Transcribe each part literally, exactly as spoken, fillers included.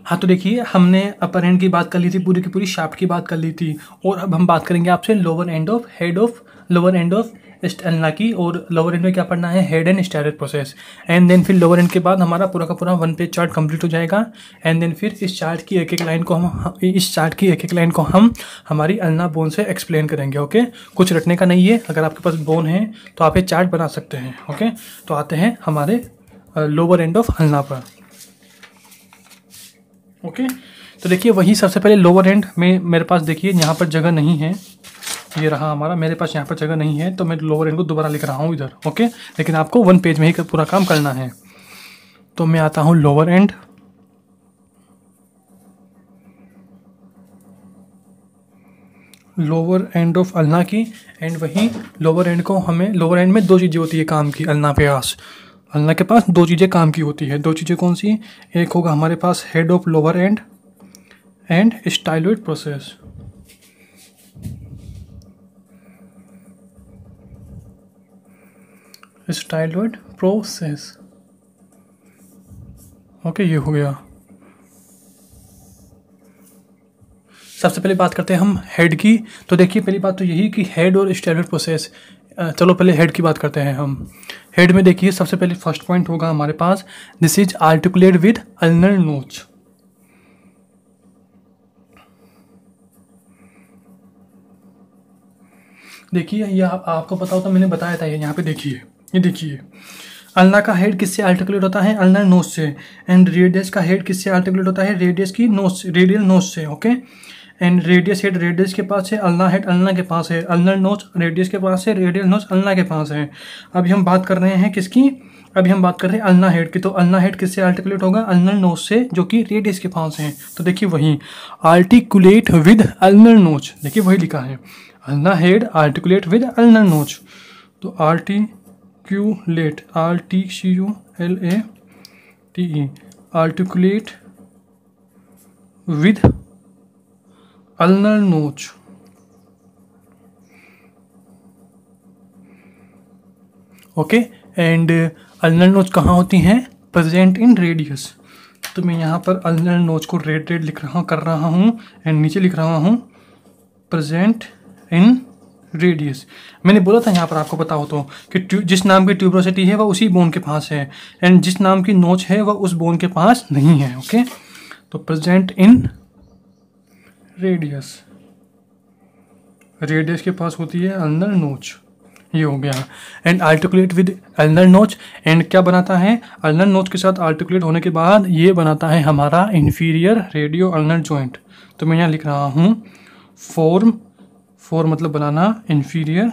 हाँ तो देखिए, हमने अपर एंड की बात कर ली थी, पूरी की पूरी शाफ्ट की बात कर ली थी, और अब हम बात करेंगे आपसे lower end of head of lower end of ulna की। और लोअर एंड में क्या पढ़ना है, head and styloid process. And then फिर लोअर एंड के बाद हमारा पूरा का पूरा वन पेज चार्ट कंप्लीट हो जाएगा। एंड देन फिर इस चार्ट की एक एक लाइन को हम इस चार्ट की एक एक लाइन को हम हमारी अल्ना बोन से एक्सप्लेन करेंगे। ओके, कुछ रटने का नहीं है, अगर आपके पास बोन है तो आप ये चार्ट बना सकते हैं। ओके, तो आते हैं हमारे लोअर एंड ऑफ अल्ना पर। ओके okay, तो देखिए वही सबसे पहले लोअर एंड में मेरे पास देखिए यहाँ पर जगह नहीं है, ये रहा हमारा, मेरे पास यहाँ पर जगह नहीं है, तो मैं लोअर एंड को दोबारा लिख रहा हूँ इधर। Okay okay? लेकिन आपको वन पेज में ही पूरा काम करना है। तो मैं आता हूँ lower end, lower end of ulna की। एंड वही लोअर एंड को हमें, लोअर एंड में दो चीज़ें होती है काम की अल्ना पे पास अल्ना के पास दो चीज़ें काम की होती है। दो चीज़ें कौन सी, एक होगा हमारे पास head of lower end and styloid process. Styloid process okay, ये हो गया। सबसे पहले बात करते हैं हम हेड की। तो देखिए पहली बात तो यही कि हेड और स्टाइलॉइड प्रोसेस। चलो पहले हेड की बात करते हैं हम। हेड में देखिए सबसे पहले फर्स्ट पॉइंट होगा हमारे पास, this is articulate with ulnar notch. देखिए ये आप, आपको पता होता, मैंने बताया था ये, यहाँ पे देखिए, ये देखिए अल्ना का हेड किससे आर्टिकुलेट होता है, अल्नर नोच से। एंड रेडियस का हेड किससे आर्टिकुलेट होता है, रेडियस की नोच, रेडियल नोच से। Okay, and radius head radius के पास है, अल्ना हेड अल्ना के पास है, अल्नर नोच रेडियस के पास है, रेडियल नोच अल्ना के पास है। अभी हम बात कर रहे हैं किसकी, अभी हम बात कर रहे हैं अल्ना हेड की। तो अल्ना हेड किससे आर्टिकुलेट होगा, अल्नर नोच से, जो कि रेडियस के पास है। तो देखिए वही आर्टिकुलेट विद अल्नर नोच, देखिए वही लिखा है, ulna head articulate with ulnar notch. तो articulate, R T C U L A T E, articulate with ulnar notch. Okay, and ulnar notch कहाँ होती हैं, प्रेजेंट इन रेडियस। तो मैं यहाँ पर अल्नर नोच को रेड रेड लिख रहा कर रहा हूँ, एंड नीचे लिख रहा हूँ प्रेजेंट इन रेडियस। मैंने बोला था यहाँ पर, आपको पता हो तो, कि जिस नाम की ट्यूबरोसिटी है वह उसी बोन के पास है, एंड जिस नाम की नोच है वह उस बोन के पास नहीं है। ओके, तो प्रेजेंट इन रेडियस, रेडियस के पास होती है अल्नर नोच, ये हो गया। And articulate with ulnar notch, and क्या बनाता है, अल्नर नोच के साथ आर्टिकुलेट होने के बाद ये बनाता है हमारा इंफीरियर रेडियो अल्नर जॉइंट। तो मैं यहाँ लिख रहा हूँ फॉर्म, फॉर मतलब बनाना, इंफीरियर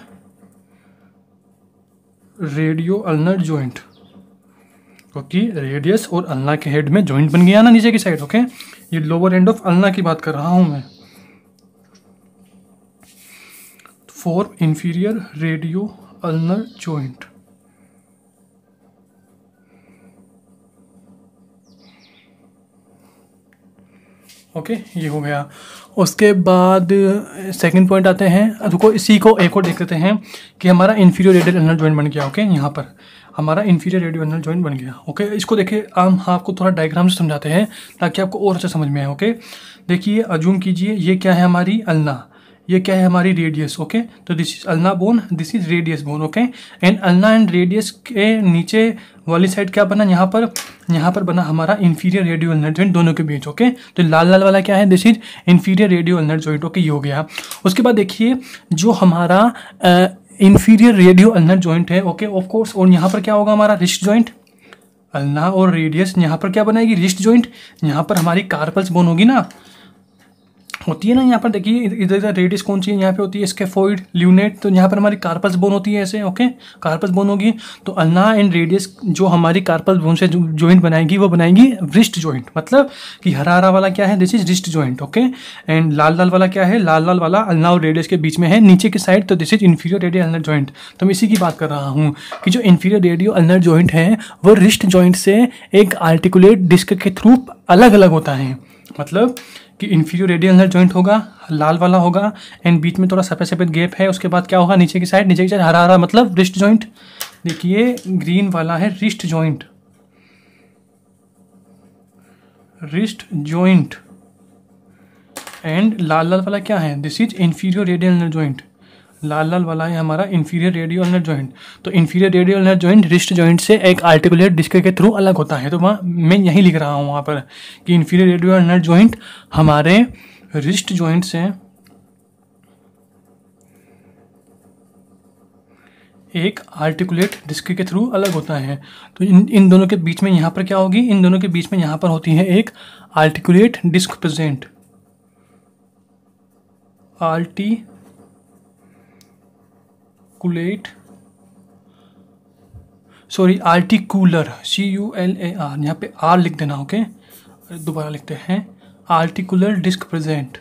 रेडियो अल्नर जॉइंट, क्योंकि रेडियस और अल्ना के हेड में जॉइंट बन गया ना नीचे की साइड। ओके, ये लोअर एंड ऑफ अल्ना की बात कर रहा हूं मैं, for inferior radio ulnar joint. Okay, ये हो गया। उसके बाद सेकंड पॉइंट आते हैं, रुको इसी को एक और देख लेते हैं कि हमारा इंफीरियर रेडियल अल्नर जॉइंट बन गया। ओके, यहाँ पर हमारा इंफीरियर रेडियो अल्नर जॉइंट बन गया। ओके, इसको देखिए, हम आपको थोड़ा डायग्राम से समझाते हैं ताकि आपको और अच्छा समझ में आए। ओके, देखिए अज्यूम कीजिए ये क्या है हमारी अल्ना, ये क्या है हमारी रेडियस। ओके, तो this is ulna bone, this is radius bone. Okay, and ulna and radius के नीचे वाली साइड क्या बना, यहाँ पर यहाँ पर बना हमारा इंफीरियर रेडियो अल्नर जॉइंट दोनों के बीच। ओके, तो लाल लाल वाला क्या है, this is inferior radio ulnar joint. Okay, ये हो गया। उसके बाद देखिए जो हमारा इंफीरियर रेडियो अल्नर जॉइंट है, ओके ऑफ कोर्स, और यहाँ पर क्या होगा हमारा रिस्ट जॉइंट, अल्ना और रेडियस, यहाँ पर क्या बनाएगी, रिस्ट जॉइंट। यहाँ पर हमारी कार्पल्स बोन होगी ना, होती है ना, यहाँ पर देखिए इधर इधर रेडियस कौन सी है, यहाँ पे होती है स्केफोइड ल्यूनेट, तो यहाँ पर हमारी कार्पल्स बोन होती है ऐसे। ओके, कार्पल्स बोन होगी, तो अल्ना एंड रेडियस जो हमारी कार्पल्स बोन से जॉइंट बनाएगी वो बनाएगी रिस्ट जॉइंट, मतलब कि हरा हरा वाला क्या है, this is wrist joint. Okay, and लाल लाल वाला क्या है, लाल लाल वाला अल्ना और रेडियस के बीच में है नीचे की साइड, तो this is inferior radio ulnar joint. तो मैं इसी की बात कर रहा हूँ कि जो इंफीरियर रेडियो अल्नर जॉइंट है वो रिस्ट जॉइंट से एक आर्टिकुलेट डिस्क के थ्रू अलग अलग होता है। मतलब कि इंफीरियर रेडियल अल्नर जॉइंट होगा, लाल वाला होगा, एंड बीच में थोड़ा सफेद सफेद गैप है। उसके बाद क्या होगा, नीचे की साइड, नीचे की साइड हरा हरा मतलब रिस्ट जॉइंट। देखिए ग्रीन वाला है wrist joint, wrist joint and लाल लाल वाला क्या है, this is inferior radial ulnar joint. लाल लाल वाला है हमारा इंफीरियर रेडियो अल्नर जॉइंट। तो inferior radio ulnar joint wrist joint से एक आर्टिकुलेट डिस्क के थ्रू अलग होता है। तो वहाँ मैं यही लिख रहा हूँ वहाँ पर कि इंफीरियर रेडियो अल्नर जॉइंट हमारे रिस्ट जॉइंट से एक आर्टिकुलेट डिस्क के थ्रू अलग होता है। तो इन इन दोनों के बीच में यहाँ पर क्या होगी, इन दोनों के बीच में यहाँ पर होती है एक articulate disc present. Articulate sorry articular, C U L A R, यहाँ पे आर लिख देना। ओके, दोबारा लिखते हैं, articular disc present.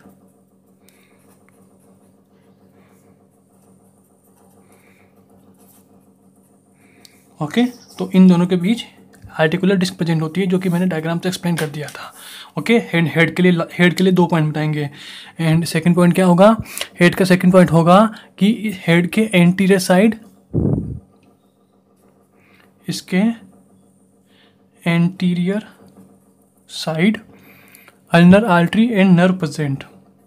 Okay okay, तो इन दोनों के बीच आर्टिकुलर डिस्क प्रेजेंट होती है, जो कि मैंने डायग्राम से एक्सप्लेन कर दिया था। ओके okay, हेड हेड के लिए हेड के लिए दो पॉइंट बताएंगे। एंड सेकंड पॉइंट क्या होगा, हेड का सेकंड पॉइंट होगा कि हेड के एंटीरियर साइड, इसके anterior side ulnar artery and nerve present.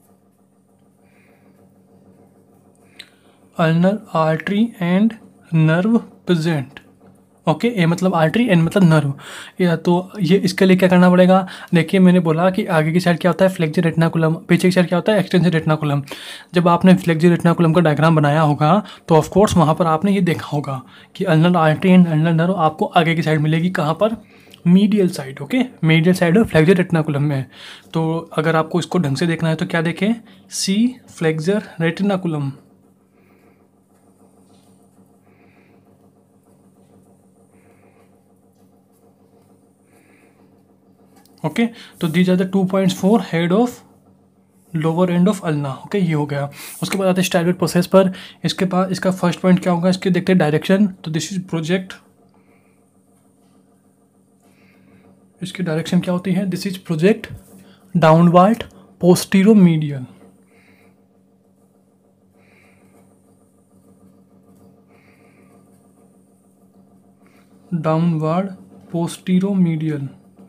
Ulnar artery and nerve present. Okay, A मतलब आर्टरी, एन मतलब नर्व। या तो ये इसके लिए क्या करना पड़ेगा, देखिए मैंने बोला कि आगे की साइड क्या होता है फ्लेक्सर रेटिनाकुलम, पीछे की साइड क्या होता है एक्सटेंसर रेटिनाकुलम। जब आपने फ्लेक्सर रेटिनाकुलम का डायग्राम बनाया होगा तो ऑफ कोर्स वहाँ पर आपने ये देखा होगा कि ulnar artery and ulnar nerve आपको आगे की साइड मिलेगी, कहाँ पर, medial side. Okay, medial side और फ्लेक्सर रेटिनाकुलम में। तो अगर आपको इसको ढंग से देखना है तो क्या देखें, सी फ्लेक्सर रेटिनाकुलम। ओके, तो these are the two points for head of lower end of ulna. Okay, ये हो गया। उसके बाद आते हैं स्टाइलर प्रोसेस पर। इसके बाद इसका फर्स्ट पॉइंट क्या होगा, इसके देखते हैं डायरेक्शन। तो दिस इज प्रोजेक्ट, इसकी डायरेक्शन क्या होती है, this is project downward posteromedial. Downward posteromedial.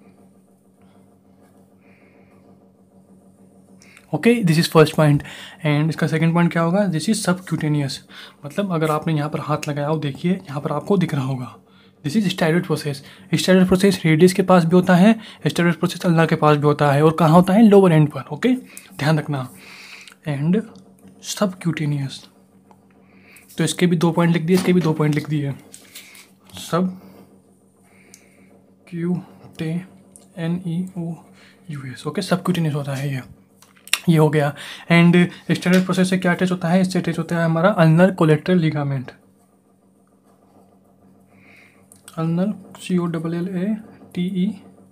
Okay, this is first point. And इसका सेकंड पॉइंट क्या होगा, दिस इज सबक्यूटेनियस। मतलब अगर आपने यहाँ पर हाथ लगाया हो, देखिए यहाँ पर आपको दिख रहा होगा, this is styloid process. Styloid process radius के पास भी होता है, स्टाइलर प्रोसेस अल्ना के पास भी होता है, और कहाँ होता है, लोअर एंड पर। ओके, ध्यान रखना। एंड सबक्यूटेनियस, तो इसके भी दो पॉइंट लिख दिए, इसके भी दो पॉइंट लिख दिए। Subcutaneous. Okay, subcutaneous होता है ये ये हो गया। एंड स्टाइलर प्रोसेस से क्या अटैच होता है, इससे अटैच होता है हमारा ulnar collateral ligament. Ulnar C O double L A T E,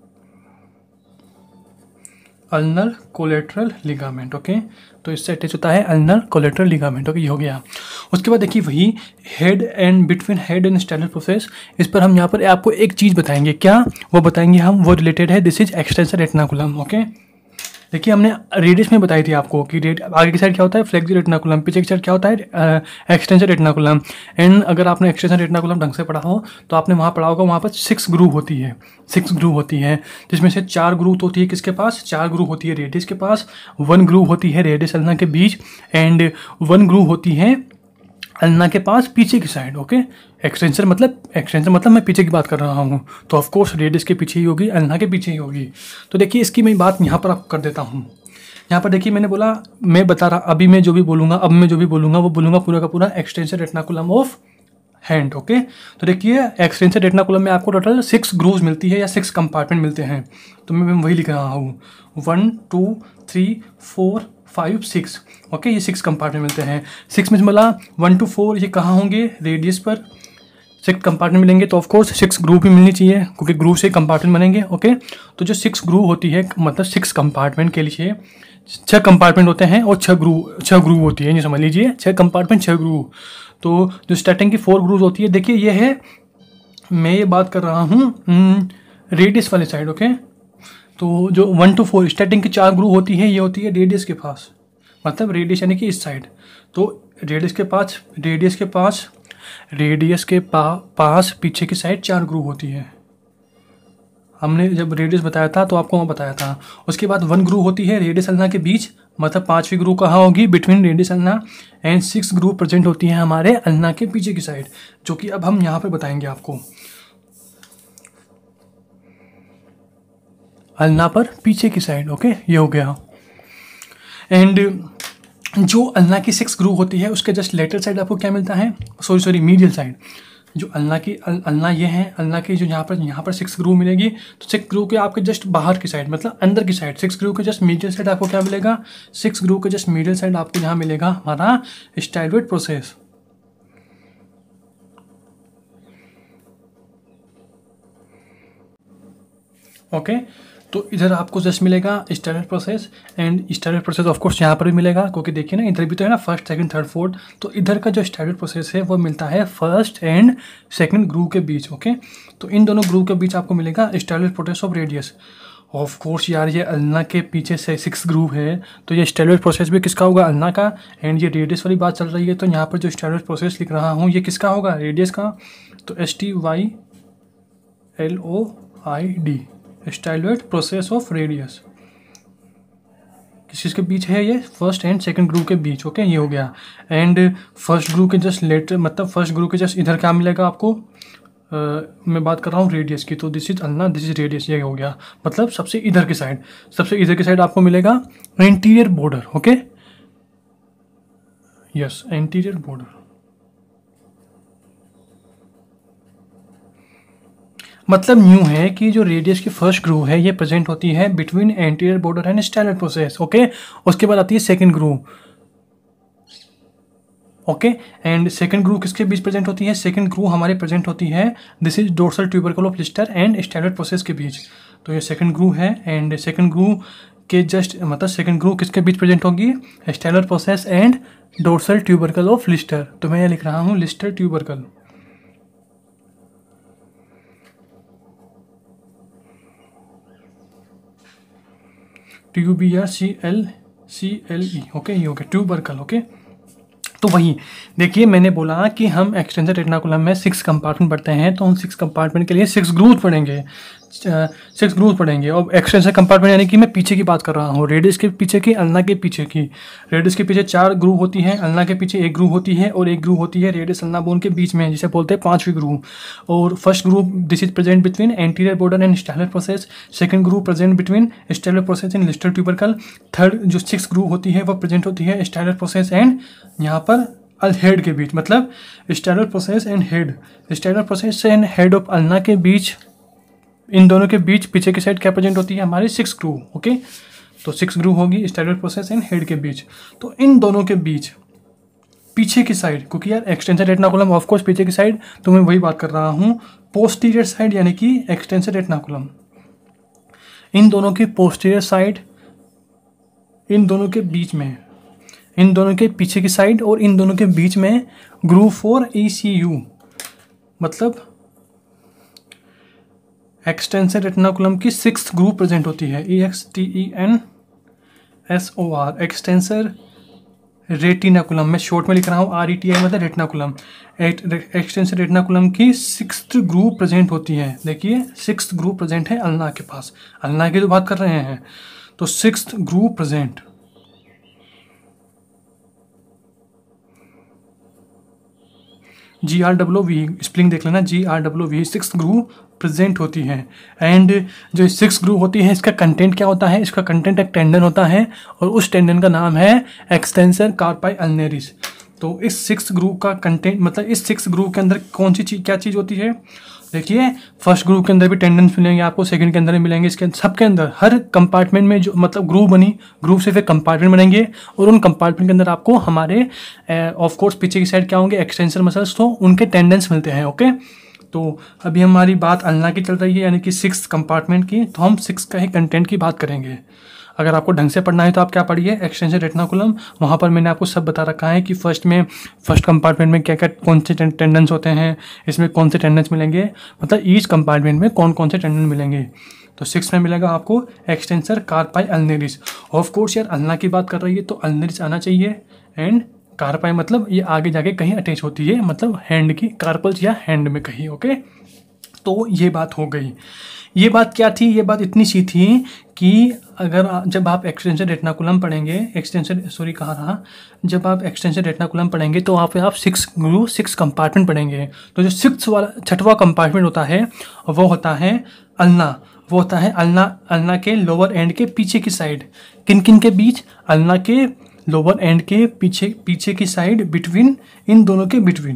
ulnar collateral ligament. Okay, तो इससे अटैच होता है अल्नर कोलेट्रल लिगामेंट। ओके, ये हो गया। उसके बाद देखिए वही head and between head and styloid process, इस पर हम यहाँ पर आपको एक चीज़ बताएंगे। क्या वो बताएंगे हम, वो रिलेटेड है, this is extensor retinaculum. Okay, देखिए हमने रेडियस में बताई थी आपको कि रेड आगे की साइड क्या होता है फ्लेक्सर रेटिनाकुलम, पीछे की साइड क्या होता है एक्सटेंसर रेटिनाकुलम। एंड अगर आपने एक्सटेंसर रेटिनाकुलम ढंग से पढ़ा हो तो आपने वहाँ पढ़ा होगा, वहाँ पर सिक्स ग्रूव होती है, सिक्स ग्रूव होती है, जिसमें से चार ग्रूव होती है किसके पास, चार ग्रूव होती है रेडियस के पास, वन ग्रूव होती है रेडियस अल्ना के बीच, एंड वन ग्रूव होती है अल्ना के पास पीछे की साइड। ओके, एक्सटेंसर मतलब एक्सटेंसर मतलब मैं पीछे की बात कर रहा हूँ, तो ऑफ कोर्स रेडियस के पीछे ही होगी, अल्ना के पीछे ही होगी। तो देखिए इसकी मैं बात यहाँ पर आपको कर देता हूँ। यहाँ पर देखिए मैंने बोला, मैं बता रहा, अभी मैं जो भी बोलूँगा अब मैं जो भी बोलूँगा वो बोलूँगा पूरा का पूरा extensor retinaculum of hand. Okay, तो देखिए एक्सटेंसर रेटिनाकुलम में आपको टोटल सिक्स ग्रूव्स मिलती है या सिक्स कंपार्टमेंट मिलते हैं। तो मैं वही लिख रहा हूँ, one two three four five six. Okay, ये सिक्स कंपार्टमेंट मिलते हैं। सिक्स में बोला वन टू फोर ये कहाँ होंगे, रेडियस पर सिक्स कंपार्टमेंट मिलेंगे, तो ऑफकोर्स सिक्स ग्रूव भी मिलनी चाहिए क्योंकि ग्रूव से कंपार्टमेंट बनेंगे। ओके, तो जो सिक्स ग्रूव होती है मतलब सिक्स कंपार्टमेंट के लिए छः कंपार्टमेंट होते हैं और छः ग्रूव छः ग्रूव होती है, ये समझ लीजिए, छः कंपार्टमेंट छः ग्रूव। तो जो स्टार्टिंग की फोर ग्रूव होती है, देखिए ये है, मैं ये बात कर रहा हूँ रेडियस वाली साइड। ओके, तो जो वन टू फोर स्टार्टिंग की चार ग्रूव होती है, ये होती है रेडियस के पास, मतलब रेडियस यानी कि इस साइड। तो रेडियस के पास रेडियस के पास रेडियस के पा, पास पीछे की साइड चार ग्रूव होती है। हमने जब रेडियस बताया था तो आपको वहाँ बताया था। उसके बाद वन ग्रूव होती है रेडियस अल्ना के बीच, मतलब पांचवी ग्रूव कहाँ होगी, between radius ulna, and six groove present होती है हमारे अल्ना के पीछे की साइड, जो कि अब हम यहाँ पे बताएंगे आपको। अल्ना पर पीछे की साइड, ओके, ये हो गया। एंड जो अल्ना की सिक्स ग्रूव होती है उसके जस्ट लेटर साइड आपको क्या मिलता है, सॉरी सॉरी मीडियल साइड। जो अल्ना की अल, अल्ना ये है, अल्ना की जो यहाँ पर यहाँ पर सिक्स ग्रूव मिलेगी, तो सिक्स ग्रूव के आपके जस्ट बाहर की साइड, मतलब अंदर की साइड, सिक्स ग्रूव के जस्ट मीडियल साइड आपको क्या मिलेगा, सिक्स ग्रूव के जस्ट मीडियल साइड आपको यहाँ मिलेगा हमारा स्टाइलवेट प्रोसेस। Okay okay? तो इधर आपको जस्ट मिलेगा styloid process, and styloid process of course यहाँ पर भी मिलेगा, क्योंकि देखिए ना इधर भी तो है ना फर्स्ट सेकंड थर्ड फोर्थ, तो इधर का जो स्टाइलवेट प्रोसेस है वो मिलता है फर्स्ट एंड सेकंड ग्रूव के बीच। Okay okay? तो इन दोनों ग्रूव के बीच आपको मिलेगा styloid process of radius. Of course यार ये अल्ना के पीछे से सिक्स ग्रूव है, तो ये स्टाइलवेट प्रोसेस भी किसका होगा, अल्ना का। एंड ये रेडियस वाली बात चल रही है, तो यहाँ पर जो स्टाइलवेट प्रोसेस लिख रहा हूँ ये किसका होगा, रेडियस का। तो S T Y L O I D, styloid process of radius, किस चीज़ के बीच है ये, फर्स्ट एंड सेकंड ग्रूव के बीच। Okay okay? ये हो गया। एंड फर्स्ट ग्रूव के जस्ट लेटर, मतलब फर्स्ट ग्रूव के जस्ट इधर क्या मिलेगा आपको, uh, मैं बात कर रहा हूँ रेडियस की, तो this is ulna, this is radius, ये हो गया। मतलब सबसे इधर की साइड, सबसे इधर की साइड आपको मिलेगा anterior border. Okay, yes, anterior border, मतलब न्यू है कि जो रेडियस की फर्स्ट ग्रूव है ये प्रेजेंट होती है between anterior border and styloid process. Okay, उसके बाद आती है second groove. Okay, and second groove किसके बीच प्रेजेंट होती है, सेकंड ग्रूव हमारे प्रेजेंट होती है, this is dorsal tubercle of Lister and styloid process के बीच। तो ये सेकंड ग्रूव है, एंड सेकंड ग्रूव के जस्ट, मतलब सेकंड ग्रूव किसके बीच प्रेजेंट होगी, styloid process and dorsal tubercle of Lister. तो मैं ये लिख रहा हूँ Lister tubercle. T U B R C L C L E, okay, ये हो गया ट्यूबरकल। ओके, तो वही देखिए मैंने बोला कि हम एक्सटेंसर रेटिनाकुलम में सिक्स कंपार्टमेंट पढ़ते हैं, तो हम सिक्स कंपार्टमेंट के लिए सिक्स ग्रूव पढ़ेंगे, सिक्स ग्रूव पढ़ेंगे। और एक्सटेंसर कंपार्टमेंट यानी कि मैं पीछे की बात कर रहा हूँ, रेडियस के पीछे की, अल्ना के पीछे की। रेडियस के पीछे चार ग्रूव होती है, अल्ना के पीछे एक ग्रूव होती है, और एक ग्रूव होती है रेडियस अल्ना बोन के बीच में, जिसे बोलते हैं पांचवी ग्रूव। और first groove this is present between anterior border and styloid process, second groove present between styloid process and Lister tubercle, third जो सिक्स ग्रूव होती है वो प्रेजेंट होती है स्टाइलवेट प्रोसेस एंड यहाँ पर हेड के बीच, मतलब styloid process and head, styloid process and head of ulna के बीच, इन दोनों के बीच पीछे की साइड क्या प्रेजेंट होती है हमारी सिक्स ग्रूव। ओके, तो सिक्स ग्रूव होगी स्टाइलवेट प्रोसेस एंड हेड के बीच। तो इन दोनों के बीच पीछे की साइड, क्योंकि यार एक्सटेंसर रेटिनाकुलम ऑफ कोर्स पीछे की साइड, तो मैं वही बात कर रहा हूँ पोस्टीरियर साइड यानी कि एक्सटेंसर रेटिनाकुलम, इन दोनों की पोस्टीरियर साइड, इन दोनों के बीच में, इन दोनों के पीछे की साइड और इन दोनों के बीच में groove for E C U, मतलब एक्सटेंसर रेटिनाकुलम की सिक्स ग्रूव प्रेजेंट होती है, E X T E N S O R, extensor retinaculum, मैं शॉर्ट में लिख रहा हूँ आर ई टी आई, मतलब रेटिनाकुलम। एक्सटेंसर रेटिनाकुलम की सिक्स्थ ग्रूव प्रेजेंट होती है, देखिए सिक्स्थ ग्रूव प्रेजेंट है अल्ना के पास, अल्ना की तो बात कर रहे हैं, तो sixth groove present. G R W V spelling देख लेना, G R W V six groove present होती है। एंड जो सिक्स ग्रूव होती है इसका कंटेंट क्या होता है, इसका कंटेंट एक टेंडन होता है, और उस टेंडन का नाम है एक्सटेंसर कार्पाई अल्नेरिस। तो इस सिक्स ग्रूव का कंटेंट, मतलब इस सिक्स ग्रूव के अंदर कौन सी चीज, क्या चीज़ होती है, देखिए फर्स्ट ग्रूव के अंदर भी टेंडेंस मिलेंगे आपको, सेकंड के अंदर भी मिलेंगे, इसके सबके अंदर हर कंपार्टमेंट में जो मतलब ग्रूव बनी, ग्रूव से फिर कंपार्टमेंट बनेंगे, और उन कंपार्टमेंट के अंदर आपको हमारे ऑफ कोर्स पीछे की साइड क्या होंगे, एक्सटेंसर मसल्स, तो उनके टेंडेंस मिलते हैं। ओके, तो अभी हमारी बात अल्ना की चल रही है यानी कि सिक्स कंपार्टमेंट की, तो हम सिक्स का ही कंटेंट की बात करेंगे। अगर आपको ढंग से पढ़ना है तो आप क्या पढ़िए, एक्सटेंसर रेटिनाकुलम, वहाँ पर मैंने आपको सब बता रखा है कि फर्स्ट में फर्स्ट कंपार्टमेंट में क्या क्या कौन से टेंडेंस होते हैं, इसमें कौन से टेंडेंस मिलेंगे, मतलब ईच कंपार्टमेंट में कौन कौन से टेंडेंस मिलेंगे। तो सिक्स में मिलेगा आपको extensor carpi ulnaris. Of course यार अल्ना की बात कर रही है तो अल्नेरिस आना चाहिए, एंड कार्पाई मतलब ये आगे जाके कहीं अटैच होती है, मतलब हैंड की, कार्पल्स या हैंड में कहीं। ओके, तो ये बात हो गई। ये बात क्या थी? ये बात इतनी सी थी कि अगर आ, जब आप एक्सटेंशन रेटिनाकुलम पढ़ेंगे, एक्सटेंशन सॉरी कहाँ रहा, जब आप एक्सटेंशन रेटिनाकुलम पढ़ेंगे तो वहाँ पे आप सिक्स ग्रू सिक्स कंपार्टमेंट पढ़ेंगे। तो जो सिक्स वाला छठवां कंपार्टमेंट होता है वो होता है अल्ना। वो होता है अल्ना अल्ना के लोअर एंड के पीछे की साइड। किन किन के बीच? अल्ना के लोअर एंड के पीछे पीछे की साइड, बिटवीन, इन दोनों के बिटवीन,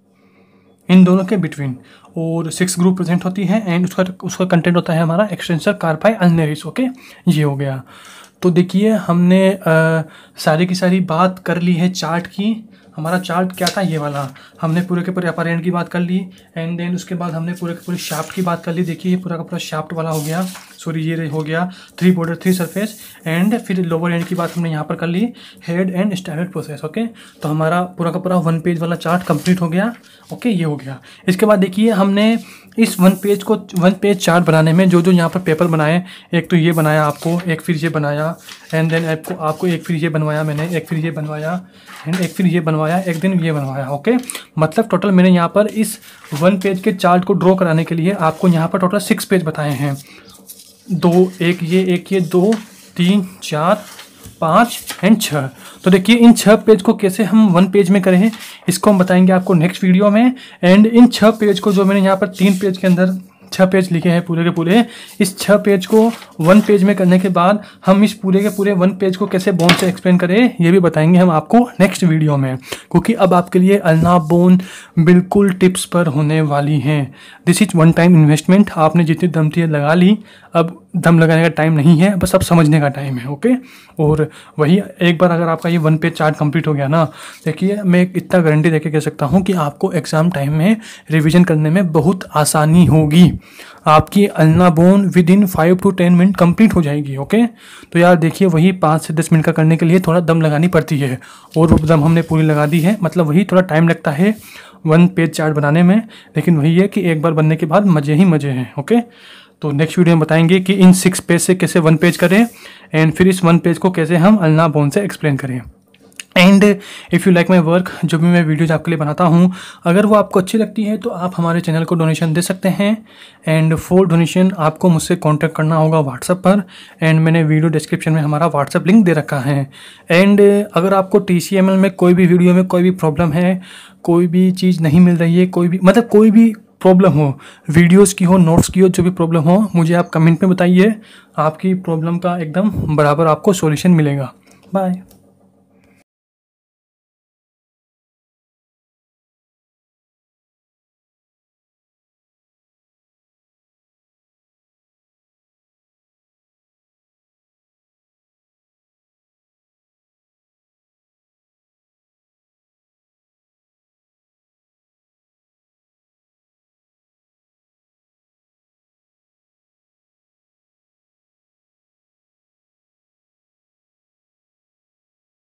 इन दोनों के बिटवीन और सिक्स ग्रुप प्रेजेंट होती है एंड उसका उसका कंटेंट होता है हमारा एक्सटेंसर कार्पाई अल्नेरिस। ओके, ये हो गया। तो देखिए हमने आ, सारी की सारी बात कर ली है चार्ट की। हमारा चार्ट क्या था? ये वाला। हमने पूरे के पूरे अपर एंड की बात कर ली एंड देन उसके बाद हमने पूरे के पूरे शाफ्ट की बात कर ली। देखिए पूरा का पूरा शाफ्ट वाला हो गया, सॉरी ये हो गया three border three surface and फिर लोअर एंड की बात हमने यहाँ पर कर ली, head and standard process. Okay, तो हमारा पूरा का पूरा वन पेज वाला चार्ट कंप्लीट हो गया। ओके, ये हो गया। इसके बाद देखिए हमने इस वन पेज को वन पेज चार्ट बनाने में जो जो यहाँ पर पेपर बनाए, एक तो ये बनाया आपको, एक फिर ये बनाया एंड देन आपको आपको एक फिर ये बनवाया मैंने, एक फिर ये बनवाया एंड एक फिर ये बनवाया, एक दिन ये बनवाया। ओके, मतलब टोटल मैंने यहाँ पर इस वन पेज के चार्ट को ड्रॉ कराने के लिए आपको यहाँ पर टोटल सिक्स पेज बताए हैं। दो, एक ये, एक ये, दो, तीन, चार, पाँच एंड छः। तो देखिए इन छः पेज को कैसे हम वन पेज में करें इसको हम बताएंगे आपको नेक्स्ट वीडियो में। एंड इन छः पेज को जो मैंने यहाँ पर तीन पेज के अंदर छः पेज लिखे हैं पूरे के पूरे, इस छः पेज को वन पेज में करने के बाद हम इस पूरे के पूरे वन पेज को कैसे बोन से एक्सप्लेन करें ये भी बताएंगे हम आपको नेक्स्ट वीडियो में, क्योंकि अब आपके लिए अल्ना बोन बिल्कुल टिप्स पर होने वाली हैं। This is one time investment. आपने जितनी दम थी लगा ली, अब दम लगाने का टाइम नहीं है, बस अब समझने का टाइम है। ओके, और वही एक बार अगर आपका ये वन पेज चार्ट कंप्लीट हो गया ना, देखिए मैं इतना गारंटी देके कह सकता हूँ कि आपको एग्जाम टाइम में रिवीजन करने में बहुत आसानी होगी। आपकी ulna bone within five to ten minute complete हो जाएगी। ओके, तो यार देखिए वही पाँच से दस मिनट का करने के लिए थोड़ा दम लगानी पड़ती है और वो दम हमने पूरी लगा दी है। मतलब वही थोड़ा टाइम लगता है वन पेज चार्ट बनाने में, लेकिन वही है कि एक बार बनने के बाद मज़े ही मज़े हैं। ओके, तो नेक्स्ट वीडियो में बताएंगे कि इन सिक्स पेज से कैसे वन पेज करें एंड फिर इस वन पेज को कैसे हम अल्ना बोन से एक्सप्लेन करें। And if you like my work, जो भी मैं वीडियोज आपके लिए बनाता हूँ, अगर वो आपको अच्छी लगती है तो आप हमारे चैनल को डोनेशन दे सकते हैं। एंड फॉर डोनेशन आपको मुझसे कांटेक्ट करना होगा व्हाट्सएप पर एंड मैंने वीडियो डिस्क्रिप्शन में हमारा व्हाट्सएप लिंक दे रखा है। एंड अगर आपको टी सी एम एल में कोई भी वीडियो में कोई भी प्रॉब्लम है, कोई भी चीज़ नहीं मिल रही है, कोई भी मतलब कोई भी प्रॉब्लम हो, वीडियोस की हो, नोट्स की हो, जो भी प्रॉब्लम हो, मुझे आप कमेंट में बताइए। आपकी प्रॉब्लम का एकदम बराबर आपको सॉल्यूशन मिलेगा। बाय।